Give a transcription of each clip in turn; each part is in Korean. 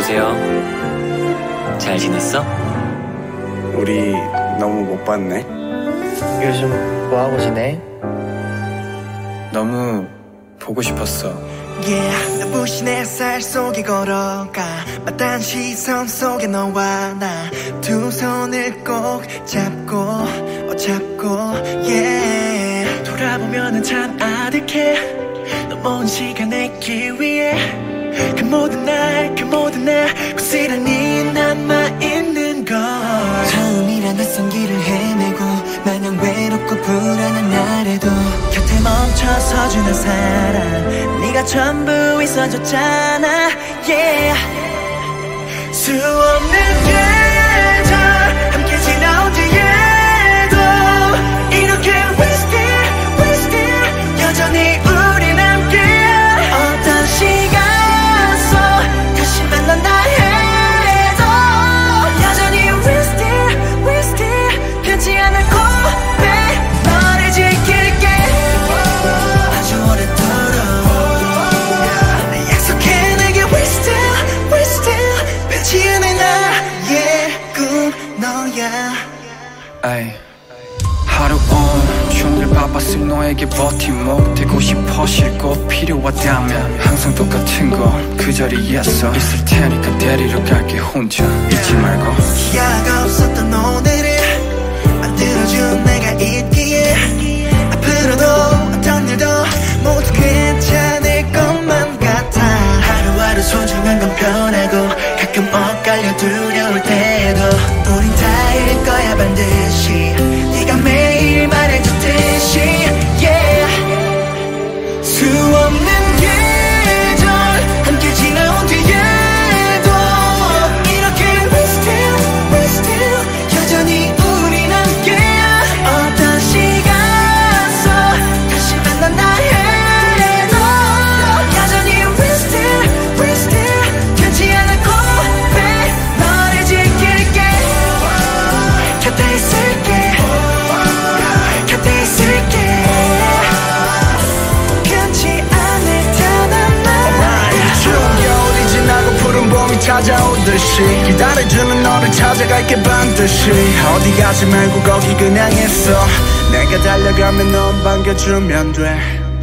여보세요. 잘 지냈어? 우리 너무 못 봤네. 요즘 뭐하고 지내? 너무 보고 싶었어. Yeah, 눈부신 햇살 속에 걸어가 마땅한 시선 속에 너와 나 두 손을 꼭 잡고 yeah. 돌아보면은 참 아득해 너 먼 시간의 길 위에 그 모든 날 고스란히 남아있는 걸 처음이란 낯선 길을 헤매고 마냥 외롭고 불안한 날에도 곁에 멈춰서주는 사람 네가 전부 있어줬잖아 yeah. 수없는 계절 함께 지나온 뒤에도 이렇게 we still 여전히 우리 함께야 어떤 시간 속 다시 만난다 해도 여전히 we still 변치 않을 고백 너를 지킬게 아주 오래도록 내 약속해 내게 we still 변치 않을 나의 꿈 너야 아이 하루 온종일 바빴음 너에게 버팀목 되고 싶어 쉴곳 필요하다면 항상 똑같은 곳 그 자리에서 있을 테니까 데리러 갈게 혼자 잊지 말고 기약 없었던 오늘을 만들어준 내가 있기에 앞으로도 어떤 일도 모두 괜찮을 것만 같아 하루하루 소중한 건 변하고 가끔 엇갈려 두려울 때도 우린 닿을 거야 반드시 네가 매일 말해줬듯이 yeah. 수없는 계절 함께 지나온 뒤에도 이렇게 we still 여전히 우린 함께야 어떤 시간 속 다시 만난다 해도 여전히 we still 변치 않을 고백 너를 지킬게 곁에 있을게 곁에 있을게 변치 않을 단 하나 추운 겨울이 지나고 푸른 봄이 찾아오듯이 기다려주는 너를 찾아갈게 반드시 어디 가지 말고 거기 그냥 있어 내가 달려가면 넌 반겨주면 돼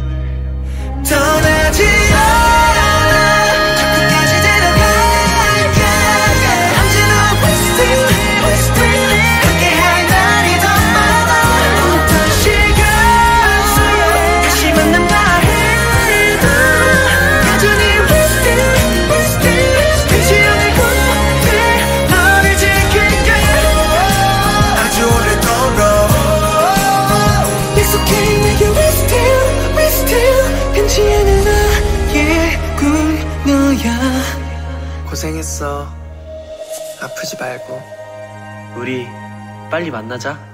떠나지 않아 저 끝까지 데려갈게 언제나 we still 함께할 날이 더 많아 어떤 시간 속 다시 만난다 해도 여전히 we still 변치 않을 고백 너를 지킬게 아주 오래도록 약속해 내게 we still 변치 않을 나의 꿈 너야 고생했어. 아프지 말고. 우리 빨리 만나자.